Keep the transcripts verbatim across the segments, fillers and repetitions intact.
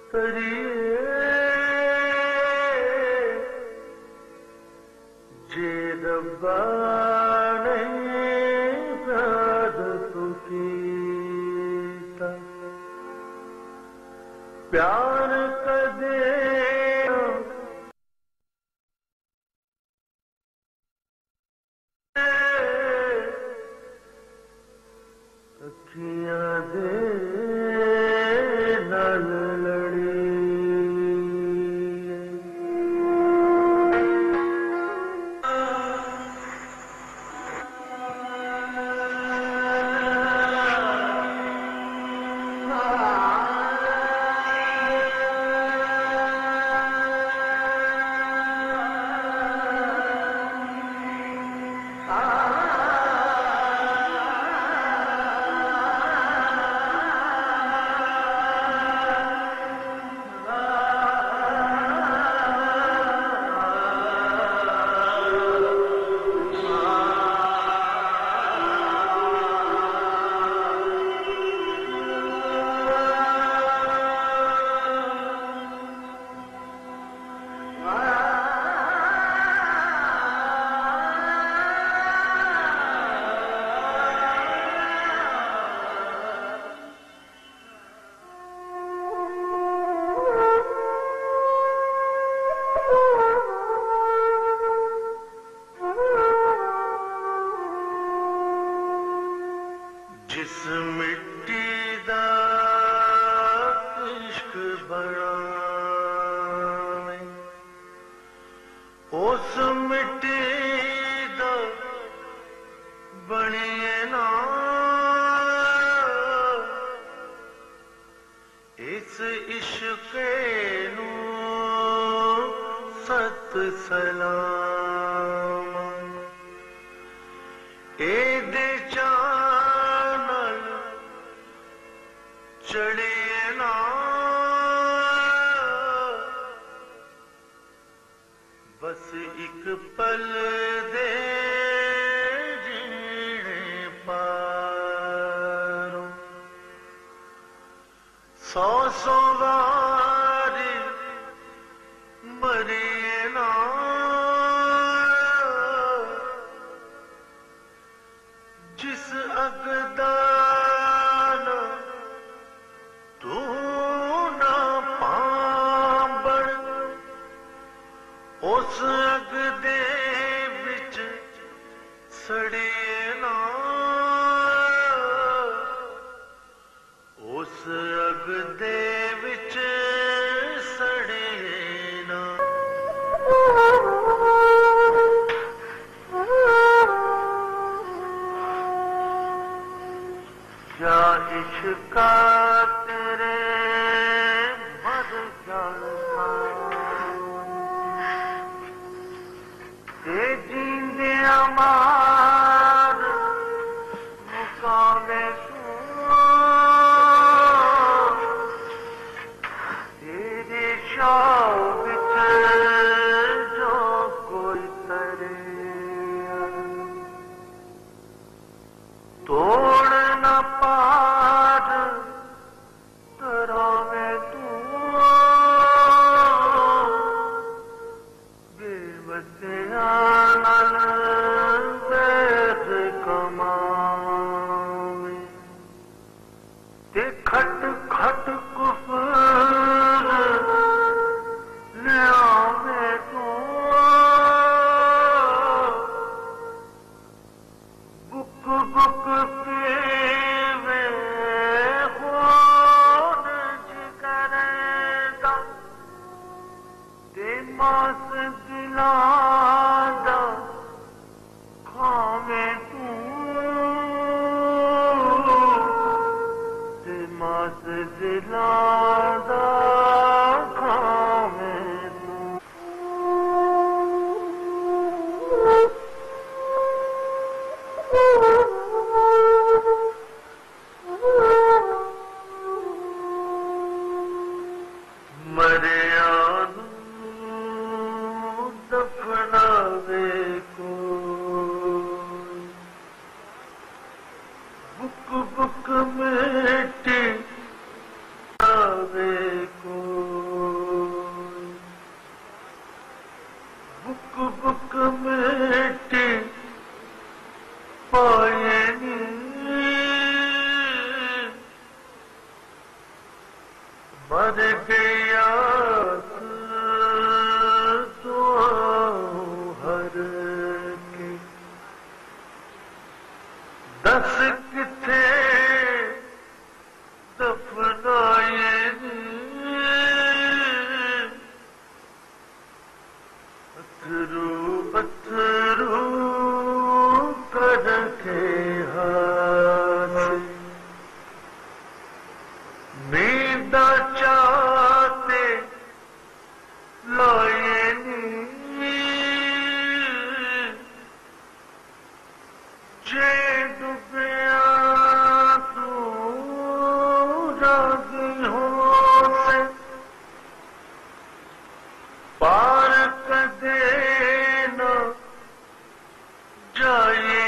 तरिए जे रब्बा ने प्यार तो कीता प्यार कदे अखियां दे नाल लड़ी जिस मिट्टी दा इश्क बनावे उस मिट्टी दा बनिए ना इस इश्क नू सत सलाम एदे चढ़िए ना बस एक पल दे जीने पारो सौ सौ बारी मरिए ना जिस अगदा तू ना पांबड़ उस अग दे विच सड़िए ना उस अग दे विच सड़िए ना क्या इश्का मार मुकामे तेरे शाह विच जो कोई तरे तोड़ न पार तरावे तू बेवसिया खट खट कुफर लियावे तू बुक बुक पीवे खून जिगर दा ते मास दिलां दा खावे तू मास दिलादा खावे मरिया दफनावे को बुक बुक मिट्टी आवे को गया हर के दस किथे दफनाए अथरू अथरू करके हाथ नींदा चाहते लाए जे डुबया तू रागी हो से पार कदे न जाए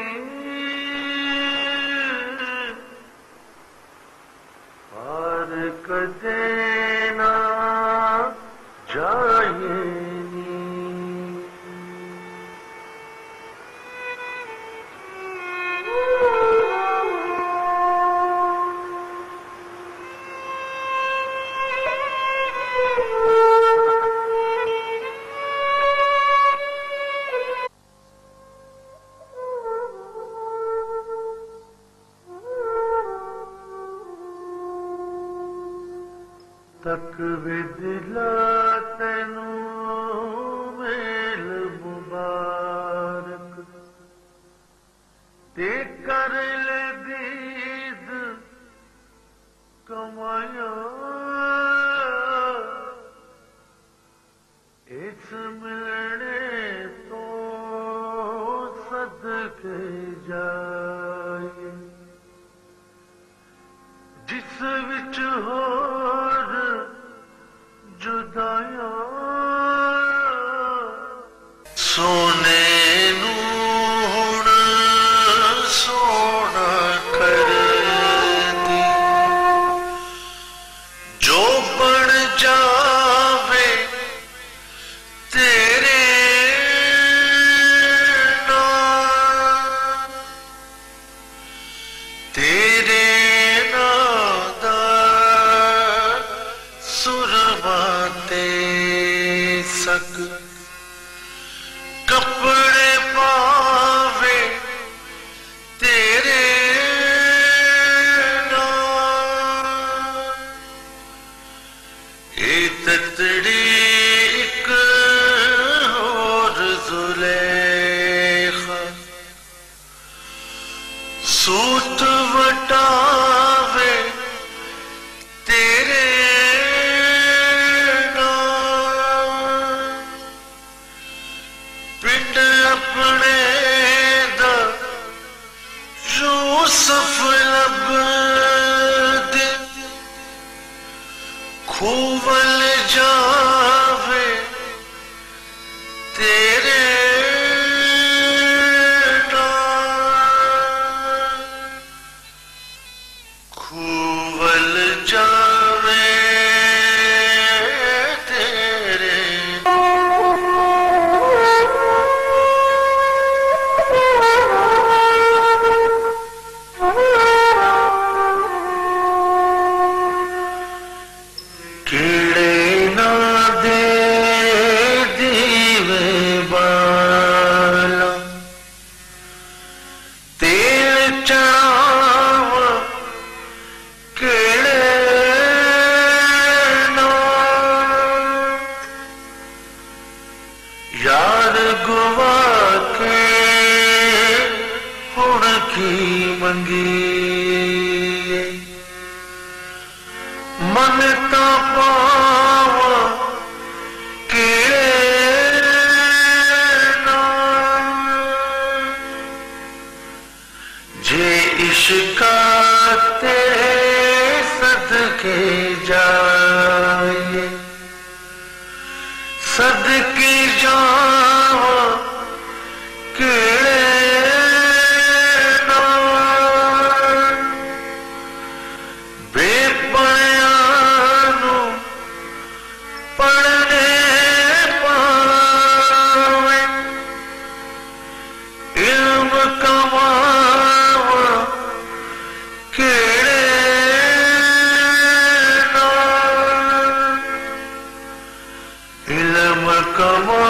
पार कदे न जाए तक विदिला तेनू मेल मुबारक ते कर ले दीद कमाया इस मिलने तो सदके जाए जिस विच होर जुदाया सोने नू हुण सोना कर दी जो बन जावे तेरे नाल तेरे सक कपड़े पावे तेरे नाल ए ततड़ी एक और जुलेखा सूत वटावे तेरे अपने दा यूसुफ लब दे खूवल जावे तेरे नाल खूवल जावे तेरे यार गुवा के हुण की मंगी मन ता पावा के जे इश्का ते सदके जाए सदके जावा केड़े नाल बेपणिया नू करम कमा